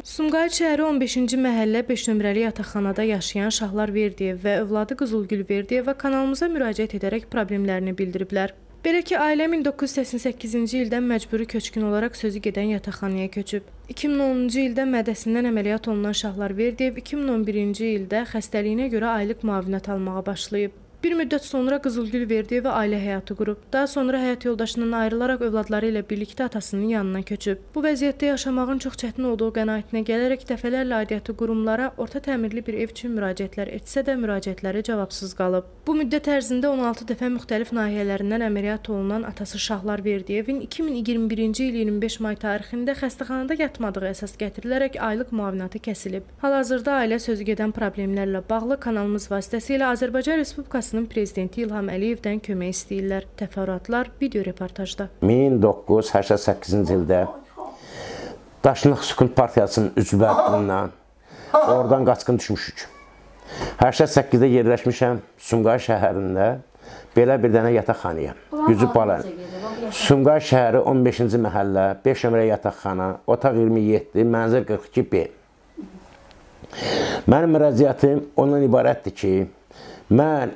Sumqayıt şəhəri 15-ci məhəllə 5 nömrəli yataqxanada yaşayan Şahlar Verdiyev və övladı Qızılgül Verdiyeva kanalımıza müraciət edərək problemlərini bildiriblər. Belə ki, ailə 1988-ci ildən məcburi köçkün olaraq sözü gedən yataqxanaya köçüb. 2010-cu ildə mədəsindən əməliyyat olunan Şahlar Verdiyev 2011-ci ildə xəstəliyinə görə aylıq müavinət almağa başlayıb. Bir müddət sonra Qızılgül Verdiyeva ailə həyatı qurub. Daha sonra həyat yoldaşından ayrılaraq övladları ilə birlikdə atasının yanına köçüb. Bu vəziyyətdə yaşamağın çox çətin olduğu qənaətinə gələrək dəfələrlə aidiyyatı qurumlara orta təmirli bir ev üçün müraciətlər etsə də müraciətləri cavabsız qalıb. Bu müddət ərzində 16 dəfə müxtəlif nahiyələrindən əməliyyat olunan atası Şahlar Verdiyevin 2021-ci il 25 may tarixində xəstəxanada yatmadığı əsas gətirilərək aylıq müavinatı kəsilib. Hal-hazırda ailə sözü gedən problemlərlə bağlı kanalımız vasitəsilə Azərbaycan Respublikasının Prezidenti İlham Əliyevdən kömək istəyirlər. Təfərrüatlar video reportajda. 1988-ci ildə Daşnaq Sükun Partiyasının üzvlərindən oradan qaçqın düşmüşük. 88-də yerləşmişəm Sumqayıt şəhərində belə bir dənə yataqxanaya. Gücü bala. Sumqayıt şəhəri 15-ci məhəllə, 5 nömrə yataqxana, otaq 27, mənzil 42B. Mənim müraciətim ondan ibarətdir ki, mən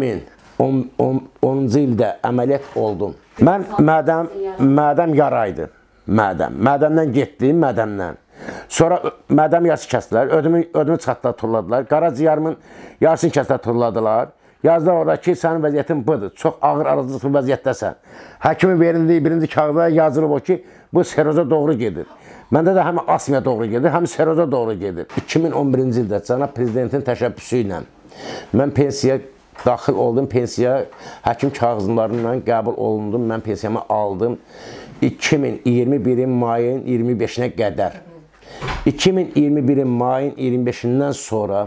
2010-cu ildə əməliyyat oldum. Mən mədəm yaraydı. Mədəmdən getdim, mədəmdən. Sonra mədəm yarısı kəsdilər, ödümü çıxartdılar, turladılar. Qaraciyarımın yarısını kəsdilər, turladılar. Yazdılar orada ki, sənin vəziyyətin budur, çox ağır arıcılıqlı vəziyyətdəsən. Həkimin verildiyi birinci kağıda yazılıb o ki, bu seroza doğru gedir. Məndə də həm asmiyə doğru gedir, həm seroza doğru gedir. 2011-ci ildə cənab prezidentin təşəbbüsü ilə mən pensiyaya daxil oldum, pensiyaya həkim kağızlarından qəbul olundum, mən pensiyamı aldım 2021-in mayın 25-nə qədər. 2021-in mayın 25-dən sonra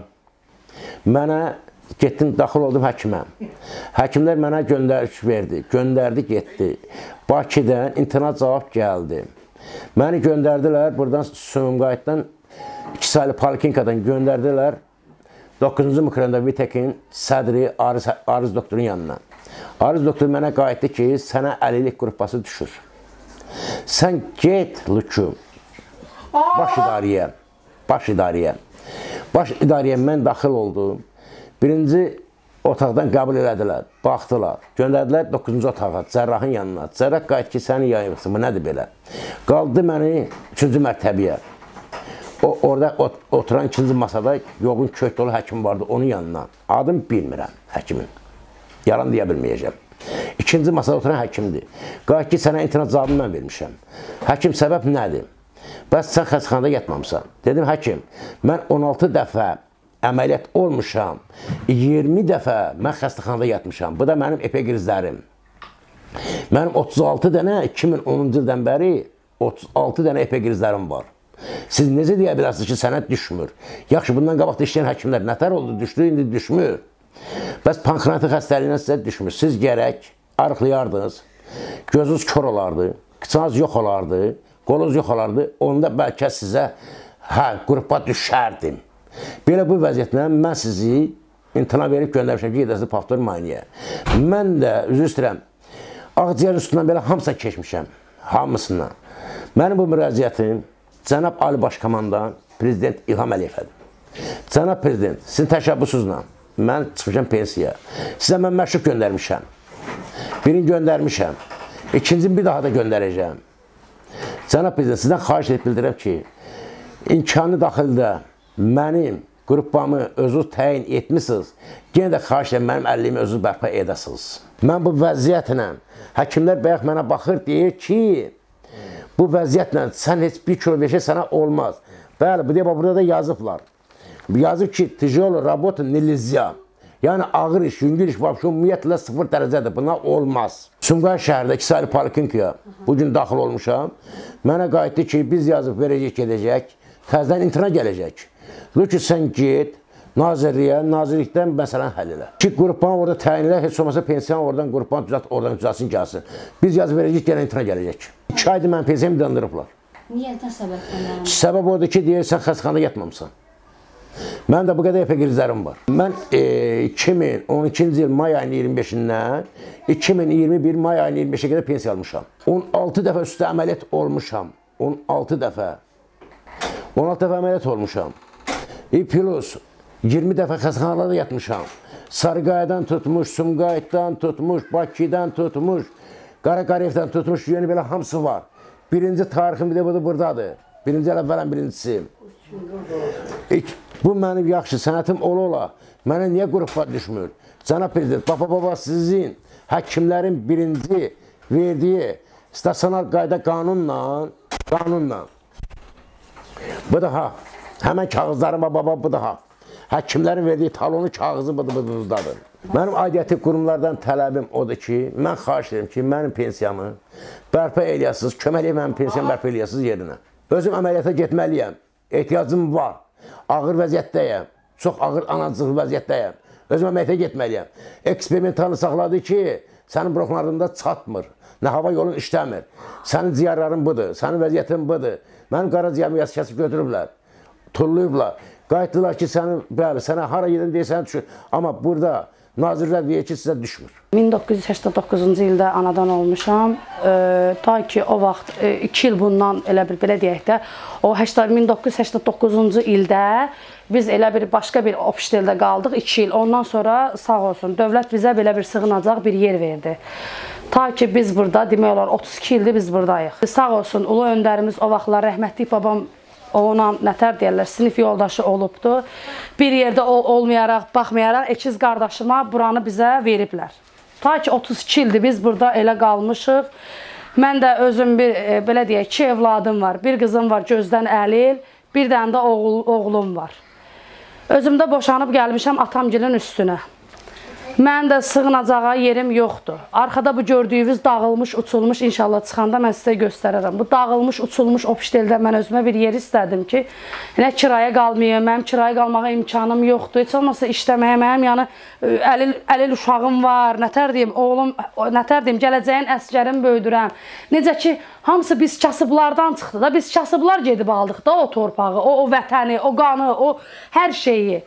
mənə getdim, daxil oldum həkimə. Həkimlər mənə göndəriş verdi, göndərdi, getdi. Bakıdan imtina cavab gəldi. Məni göndərdilər, buradan Sumqayıtdan 2 saylı poliklinikadan göndərdilər 9-cu mikrorayonda VTK-in sədri Arız doktorun yanına. Arız doktor mənə qayıtdı ki, sənə əlillik qrupası düşür. Sən get, Lüku, baş idarəyə. Baş idarəyə mən daxil oldum. Birinci otaqdan qəbul elədilər, baxdılar, göndərdilər 9-cu otağa, cərrahın yanına. Cərrah qayıt ki, səni yayıqsın, bu nədir belə? Qaldı məni 3-cü mərtəbəyə. Orada oturan ikinci masada yoğun kök dolu həkim vardı, onun yanına. Adım bilmirəm həkimin. Yalan deyə bilməyəcəm. İkinci masada oturan həkimdir. Qayıt ki, sənə imtina cavabını mən vermişəm. Həkim, səbəb nədir? Bəs sən xəstəxanada yatmamısan. Dedim, həkim, mən 16 dəfə əməliyyat olmuşam, 20 dəfə mən xəstəxanada yatmışam. Bu da mənim epigrizlərim. Mənim 36 dənə 2010-cu ildən bəri 36 dənə epigrizlərim var. Siz necə deyə bilərsiniz ki, sənət düşmür? Yaxşı, bundan qabaqda işləyən həkimlər nətər oldu, düşdü, indi düşmür. Bəs pankreatik xəstəliyindən sizə düşmür. Siz gərək arıqlayardınız, gözünüz kör olardı, qıçınız yox olardı, qolunuz yox olardı, onda bəlkə sizə qrupa düşərdim. Belə bu vəziyyətlə mən sizi imtina verib göndərmişəm ki, gedəsiniz paftor müayinəyə. Mən də, üzr istəyirəm, ağciyər üstündən belə hamısına keçmişəm, hamısından. Mənim bu müraciətim Cənab Ali Başkomandan Prezident İlham Əliyevədir. Cənab Prezident, sizin təşəbbüsünüzlə mən çıxmışam pensiyaya. Sizə mən məşruq göndərmişəm. Birini göndərmişəm. İkincini bir daha da göndərəcəm. Cənab Prezident, sizdən xahiş edib bildirəm ki, imkanı daxildə mənim qrupamı özünüz təyin etmişsiniz. Yenə də xahiş edib mənim əliliyimi özünüz bərpa edəsiniz. Mən bu vəziyyətlə, həkimlər bayaq mənə baxır, deyir ki, bu vəziyyətlə sən heç 1 kilo veşə sənə olmaz. Bəli, bu deyə burada da yazıblar. Yazıb ki, tijolo rabota nilizya. Yəni, ağır iş, yüngül iş, ümumiyyətlə 0 dərəcədir. Buna olmaz. Sumqayıt şəhərdə 2 saylı poliklinikaya bugün daxil olmuşam. Mənə qayıtdı ki, biz yazıb verəcək, gedəcək. Təzdən imtina gələcək. Lüki, sən get, nazirliyə, nazirlikdən məsələn həll elə. Ki, qrupanı orada təyin elə, heç olmasa pensiyanı oradan qrupanı düzət, oradan düzəlsin, gəlsin. Biz yazıb verəcək, gələn imtina gələcək. 2 aydır mən pensiyamı döndürüblər. Niyə, nə səbəbdən? Səbəb odur ki, deyir, sən xəstəxanada yatmamısan. Mən də bu qədər epigrizlərim var. Mən 2012-ci il may ayının 25-dən 2021 may ayının 25-ə qədər pensiya almışam. 16 dəfə üstə əməliyyat olmuşam. 16 dəfə. 16 dəfə əməliyyat olmuşam. Plus 20 dəfə xəstəxanalarda yatmışam. Sarıqayadan tutmuş, Sumqayıtdan tutmuş, Bakıdan tutmuş, Qaraqariyevdən tutmuş, yəni belə hamısı var. Birinci tarixim bir də bu da buradadır. Birinci əvvələn birincisi. Bu mənim yaxşı sənətim ola-ola. Mənə niyə qrupa düşmür? Cənab Prezident, baba sizin həkimlərin birinci verdiyi stasionar qayda qanunla, bu da haqq. Həmən kağızlarıma baba bu da haqq. Həkimlərin verdiyi talonu kağızı budadır. Mənim aidiyyəti qurumlardan tələbim odur ki, mən xahiş edirəm ki, mənim pensiyamı bərpa eləyəsiniz, kömək eləyək mənim pensiyamı bərpa eləyəsiniz yerinə. Özüm əməliyyata getməliyəm, ehtiyacım var, ağır vəziyyətdəyəm, çox ağır anacıq vəziyyətdəyəm. Özüm əməliyyata getməliyəm. Eksperimentalını saxladı ki, sənin bronxlarında çatmır, nə hava yolun işləmir. Sənin ciyarların budur, sənin vəziyyətin budur. Mənim qaraciyarımı yası kəsib götürüblər, tulluyublar. Qayıtdılar ki, bəli, sənə hara gedin deyə sənə düşür. Amma burada nazirlər deyir ki, sizə düşmür. 1989-cu ildə anadan olmuşam. Ta ki, o vaxt 2 il bundan elə bir, belə deyək də, o 1989-cu ildə biz elə bir başqa bir obşteldə qaldıq 2 il. Ondan sonra sağ olsun, dövlət bizə belə bir sığınacaq bir yer verdi. Ta ki, biz burada, demək olar 32 ildir biz buradayıq. Sağ olsun, ulu öndərimiz o vaxtlar rəhmətlik babam ona nətər deyərlər, sinif yoldaşı olubdu. Bir yerdə olmayaraq, baxmayaraq, ikiz qardaşıma buranı bizə veriblər. Ta ki 32 ildir biz burada elə qalmışıq. Mən də özüm belə deyək, 2 evladım var. Bir qızım var gözdən əlil, bir dənə də oğlum var. Özümdə boşanıb gəlmişəm atamgilin üstünə. Mən də sığınacağa yerim yoxdur. Arkada bu gördüyünüz dağılmış, uçulmuş, inşallah çıxanda mən sizə göstərərəm. Bu dağılmış, uçulmuş obşteldə mən özümə bir yer istədim ki, nə kiraya qalmayayım, mənim kiraya qalmağa imkanım yoxdur. Heç olmasa işləməyə mənim yəni əlil uşağım var, nətər deyim, oğlum, nətər deyim, gələcəyin əsgərim böyüdürəm. Necə ki, hamısı biz kasıblardan çıxdı da, biz kasıblar gedib aldıq da o torpağı, o vətəni, o qanı, o hər şeyi.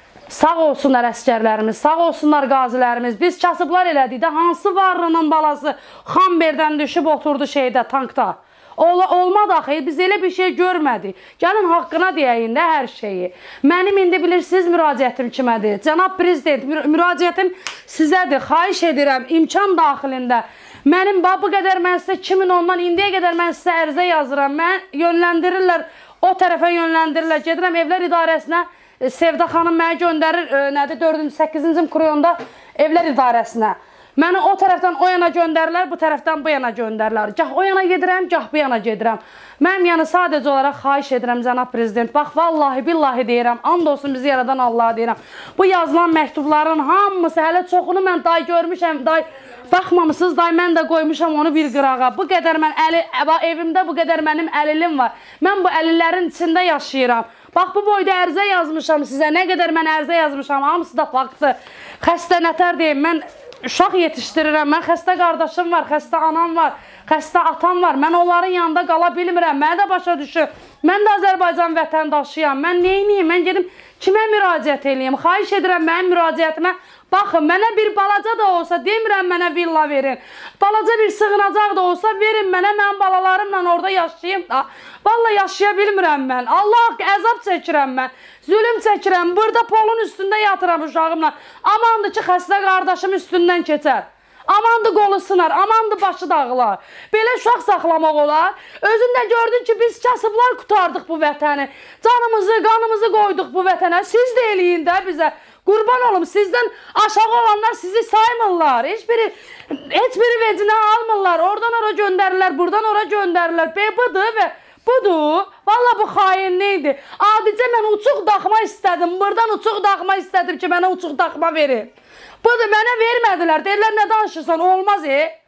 Sağ olsunlar əskərlərimiz, sağ olsunlar qazilərimiz. Biz kasıblar elədik də, hansı varlının balası Xamberdən düşüb oturdu şeydə, tankda. Olmadı axı, biz elə bir şey görmədik. Gəlin haqqına deyəyin də hər şeyi. Mənim indi bilirsiniz müraciətim kimədir? Cənab Prezident, müraciətim sizədir. Xahiş edirəm, imkan daxilində. Mənim bu qədər mən sizə 2010-dan indiyə qədər mən sizə ərizə yazıram. Mən yönləndirirlər, o tərəfə yönləndirirlər. Gedirəm evlər idarəsinə. Sevda xanım mənə göndərir, nədir, 4-cü, 8-ci mikrorayonda evlər idarəsinə. Məni o tərəfdən o yana göndərirlər, bu tərəfdən bu yana göndərirlər. Gah o yana gedirəm, gah bu yana gedirəm. Mən yəni sadəcə olaraq xahiş edirəm, cənab prezident. Bax, vallahi, billahi deyirəm, and olsun bizi yaradan Allah'a deyirəm. Bu yazılan məktubların hamısı, hələ çoxunu mən day görmüşəm, day baxmamışsınız, day mən də qoymuşam onu bir qırağa. Bu qədər mən evimdə bu qədər mənim əlilim var. Mən bu əlillərin içində yaşayıram. Bax, bu boyda ərizə yazmışam sizə, nə qədər mən ərizə yazmışam, hamısı da faktdır. Xəstə nətər deyim, mən uşaq yetişdirirəm, mən xəstə qardaşım var, xəstə anam var, xəstə atam var, mən onların yanında qala bilmirəm, mənə də başa düşür. Mən də Azərbaycan vətəndaşıyam, mən neyiniyim, mən gedim kimə müraciət edeyim, xahiş edirəm mənim müraciətimə. Baxın, mənə bir balaca da olsa, demirəm mənə villa verin. Balaca bir sığınacaq da olsa verin mənə, mən balalarımla orada yaşayayım da. Vallahi yaşaya bilmirəm mən. Allah əzab çəkirəm mən. Zülüm çəkirəm. Burada polun üstündə yatıram uşağımla. Amandır ki, xəstə qardaşım üstündən keçər. Amandır qolu sınar, amandır başı dağılar. Belə uşaq saxlamaq olar. Özündə gördün ki, biz kasıblar qutardıq bu vətəni. Canımızı, qanımızı qoyduq bu vətənə. Siz də eləyin də bizə. Qurban olum, sizdən aşağı olanlar sizi saymırlar. Heç biri vecinə almırlar. Oradan ora göndərirlər, buradan ora göndərirlər. Budur və budur. Valla bu xainlikdir. Adicə mən uçuq daxma istədim. Buradan uçuq daxma istədim ki, mənə uçuq daxma verin. Budur, mənə vermədilər. Deyirlər, nə danışırsan, olmaz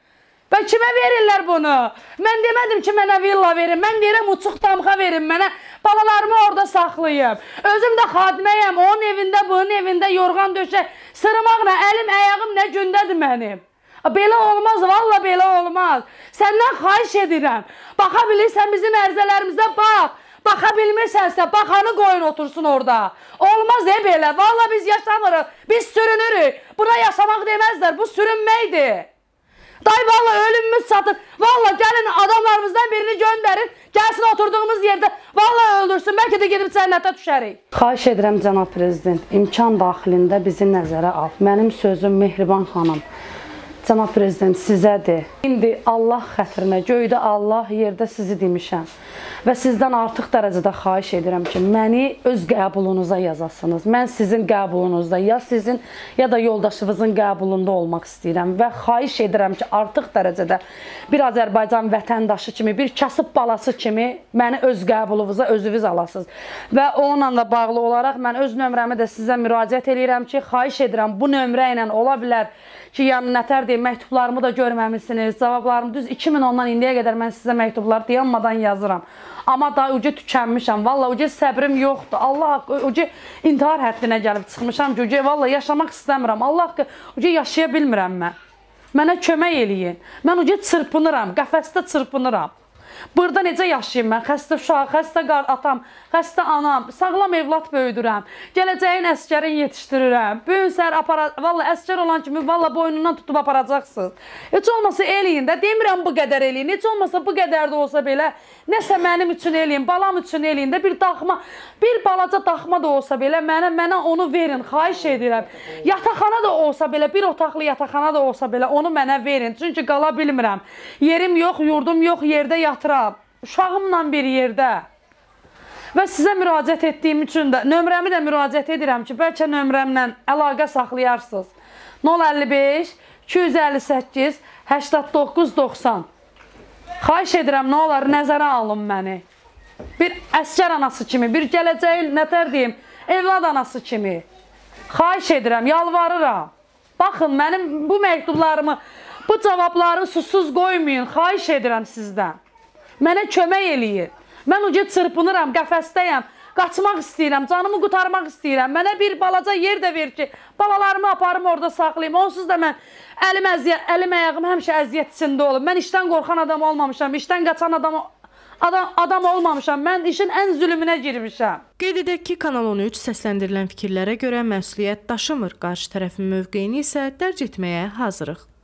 Və kimə verirlər bunu? Mən demədim ki, mənə villa verin. Mən deyirəm, uçuq damğa verin mənə. Balalarımı orada saxlayım. Özüm də xadiməyəm. Onun evində, bunun evində yorğan döşək. Sırmaqla əlim, əyağım nə gündədir mənim. Belə olmaz, valla belə olmaz. Səndən xahiş edirəm. Baxa bilirsən bizim ərzələrimizə bax. Baxa bilmirsənsə, baxanı qoyun otursun orada. Olmaz belə. Valla biz yaşamırıq. Biz sürünürük. Buna yaşamaq deməzlər. Bu sürünməkdir. Day valla ölümümüz çatır. Valla gəlin adamlarımızdan birini gönderin. Gəlsin oturduğumuz yerde valla öldürsün. Belki de gidip cənnətə düşərik. Xahiş edirəm cənab prezident, imkan daxilində bizi nəzərə al. Mənim sözüm Mehriban xanım. Cənab prezident sizədir. İndi Allah xətrinə, göydə Allah, yerdə sizi demişəm. Və sizdən artıq dərəcədə xahiş edirəm ki, məni öz qəbulunuza yazasınız. Mən sizin qəbulunuzda, ya sizin, ya da yoldaşınızın qəbulunda olmaq istəyirəm. Və xahiş edirəm ki, artıq dərəcədə bir Azərbaycan vətəndaşı kimi, bir kasıb balası kimi məni öz qəbulunuza özünüz alasınız. Və onunla da bağlı olaraq mən öz nömrəmi də sizə müraciət edirəm ki, xahiş edirəm bu nömrə ilə ola bilər ki, yəni nətər deyim, məktublarımı da görməmişsiniz, cavablarımı düz 2010-dan indiyə qədər mən sizə məktublar dayanmadan yazıram. Amma daha uca tükənmişəm, valla uca səbrim yoxdur, Allah haqqı, uca intihar həddinə gəlib çıxmışam ki, uca valla yaşamaq istəmirəm, Allah haqqı, uca yaşaya bilmirəm mən. Mənə kömək eləyin, mən uca çırpınıram, qəfəsdə çırpınıram. Burada necə yaşayayım mən? Xəstə uşaq, xəstə atam, xəstə anam, sağlam evlat böyüdürəm. Gələcəyin əskərin yetişdirirəm. Bu gün səhər valla əskər olan kimi valla boynundan tutub aparacaqsınız. Heç olmasa eləyin də, demirəm bu qədər eləyin. Heç olmasa bu qədər də olsa belə, nəsə mənim üçün eləyin, balam üçün eləyin də, bir daxma, bir balaca daxma da olsa belə, mənə onu verin, xahiş edirəm. Yataqxana da olsa belə, bir otaqlı yataqxana da olsa belə, onu mənə verin. Çünki qala bilmirəm. Yerim yox, yurdum yox, yerdə yatıram. Uşağımla bir yerdə. Və sizə müraciət etdiyim üçün də, nömrəmi də müraciət edirəm ki, bəlkə nömrəmlə əlaqə saxlayarsınız. 055 258 89 90. Xahiş edirəm, nə olar, nəzərə alın məni. Bir əskər anası kimi, bir gələcəyin, nətər deyim, evlad anası kimi. Xahiş edirəm, yalvarıram. Baxın, mənim bu məktublarımı, bu cavabları susuz qoymayın, xahiş edirəm sizdən. Mənə kömək eləyin. Mən uca çırpınıram, qəfəsdəyəm, qaçmaq istəyirəm, canımı qutarmaq istəyirəm. Mənə bir balaca yer də ver ki, balalarımı aparım orada saxlayayım. Onsuz da mən əlim ayağım həmişə əziyyət içində olub. Mən işdən qorxan adam olmamışam, işdən qaçan adam olmamışam. Mən işin ən zülmünə girmişəm. Qeyd edək ki, Kanal 13 səsləndirilən fikirlərə görə məsuliyyət daşımır. Qarşı tərəfin mövqeyini isə dərc etməyə hazırıq.